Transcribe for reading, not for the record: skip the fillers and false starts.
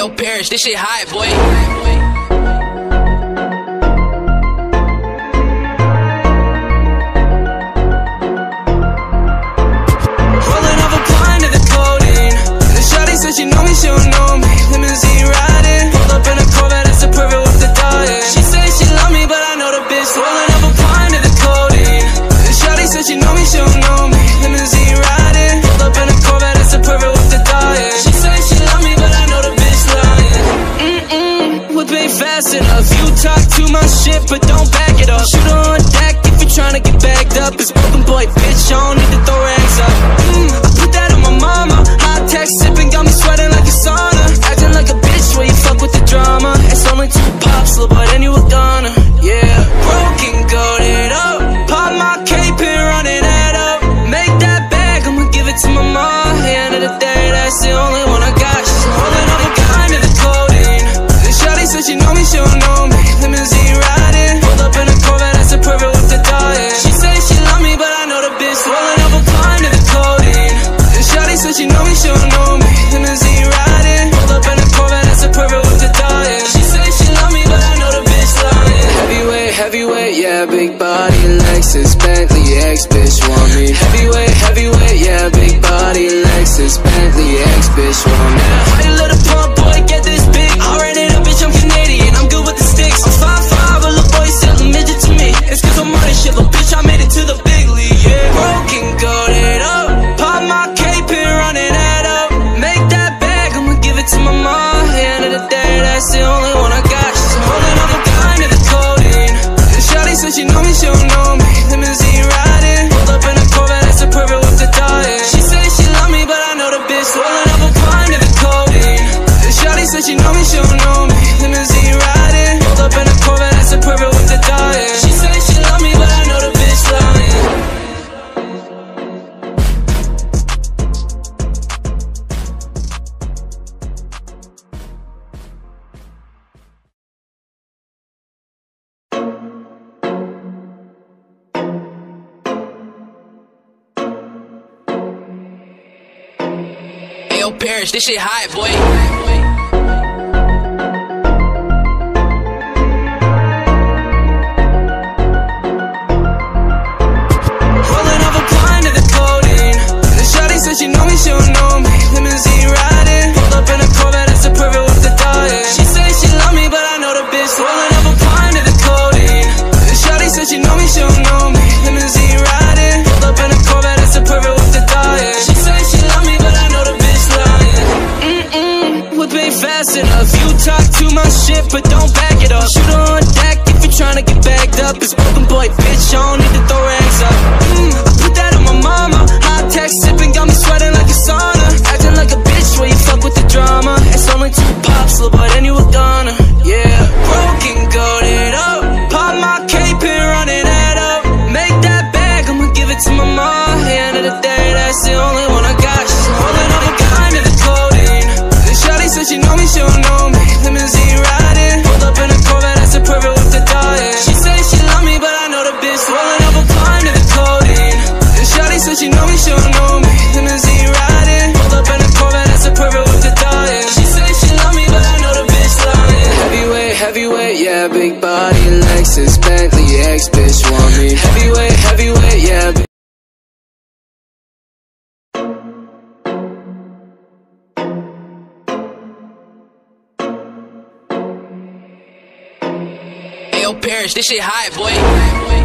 Ayo, Parrish, this shit hot, boy. She know me, she don't know me. Limousine riding, pulled up in a Corvette, that's the perfect with the diet. She say she love me, but I know the bitch rolling up a pint of the codeine. Shawty said she know me, she don't know me. Limousine riding, pulled up in a Corvette, that's the perfect with the diet. She say she love me, but I know the bitch lying. Whip ain't fast enough. You talk too much shit, but don't back it up. Shoot her on deck if you tryna get bagged up. It's broken boy, bitch, I don't need to throw rags up. I put that on my mama. High tech sipping got me sweating like a sauna. Acting like a bitch where you fuck with the drama. It's only 2 pops, little boy, then you a goner. Yeah, broken, goated up. Pop my cape and running that up. Make that bag, I'ma give it to my mom. At the end of the day, that's the only one I got. She's rolling up a kind of the codeine. Shawty said she know me, she don't know me. Limousine riding, pulled up in a Corvette, that's the perfect with the diet. She say she love me, but I know the bitch rolling up a kind of the codeine. Shawty said she know me, she don't know me. Limousine riding, pulled up in a Corvette, that's the perfect with the diet. She say she love me, but I know the bitch lying. Heavyweight, heavyweight, yeah, big body, Lexus, Bentley, ex-bitch want me. Heavyweight, heavyweight, yeah, big body, Lexus, Bentley, ex-bitch want me. How you let a pump boy get this big? Already the bitch, I'm Canadian, I'm good with the sticks. I'm 5'5", a little boy still a midget to me. It's cause I'm running shit, little bitch, I made it to the big league, yeah. Broken, goated up. Pop my cape and running that up. Make that bag, I'ma give it to my mom. At the end of the day, that's the only one I got. She's holding up a kind of the codeine. Shawty said she know me, she don't know me. Limousine riding, pulled up in a Corvette, that's the perfect with the diet. She say she love me, but I know the bitch rolling up a kind of the codeine. Shawty said she know me, she don't know me. Limousine riding, pulled up in a Corvette, that's the perfect with the diet. She say she love me, but I know the bitch lying. Ayo, Parrish, this shit hot, boy. She know me, she don't know me. Limousine riding, pulled up in a Corvette, that's the perfect with the diet. She say she love me, but I know the bitch rolling up a pint of the codeine. Shawty said she know me, she don't know me. Limousine riding, pulled up in a Corvette, that's the perfect with the diet. She say she love me, but I know the bitch lying. Whip ain't fast enough. You talk too much shit, but don't back it up. Shoot her on deck if you tryna get bagged up. It's broken boy, bitch, I don't need to throw rags up. I put that on my mama. High tech sipping got me sweating like a sauna. Acting like a bitch where you fuck with the drama. It's only 2 pops, little boy, then you a goner. Yeah, broken, goated up. Pop my cape and running that up. Make that bag, I'ma give it to my mom. At the end of the day, that's the only one I got. She's holding up a kind of the codeine. Shawty said she know me, she don't know me. Limousine riding, pulled up in a Corvette, that's the perfect with the diet. She say she love me, but I know the bitch rolling up a kind of the codeine. Shawty said she know me, she don't know me. Limousine riding, pulled up in a Corvette, that's the perfect with the diet. She say she love me, but I know the bitch lying. Heavyweight, heavyweight, yeah, big body, Lexus, Bentley, ex-bitch want me. Heavyweight, heavyweight, yeah. Ayo, Parrish, this shit hot, boy.